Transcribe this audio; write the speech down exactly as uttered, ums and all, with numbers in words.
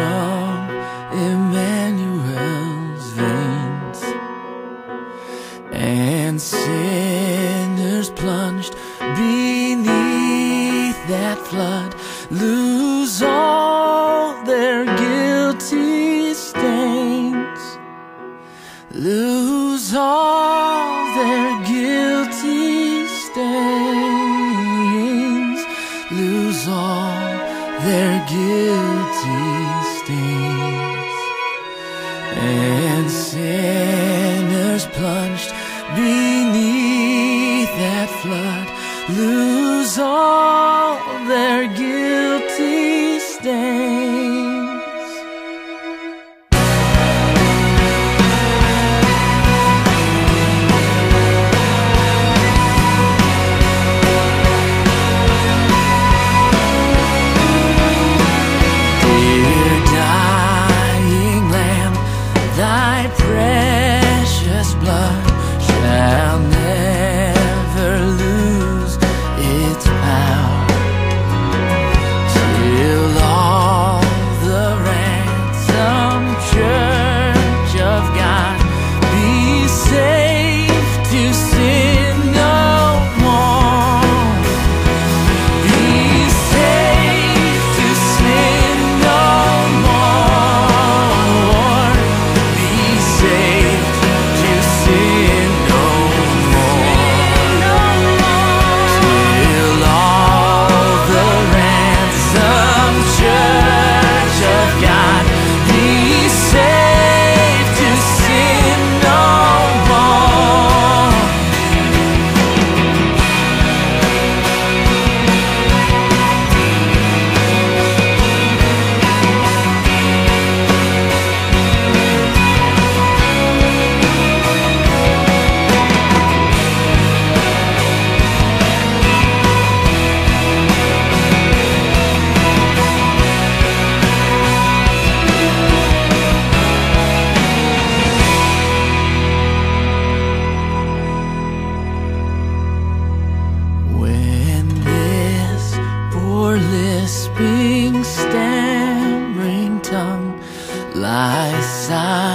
from Emmanuel's veins, and sinners plunged beneath that flood lose all their guilty stains, lose all their guilty stains, lose all their guilty stains. And sinners plunged beneath that flood lose all their guilty stains. Dear dying Lamb, thy precious blood shall never lose its power, till all the ransomed church of God be safe to sin no more, be safe to sin no more, be safe to sin no more, till all the ransomed church of God be safe to sin no more. When this poor lisping, stammering tongue lies silent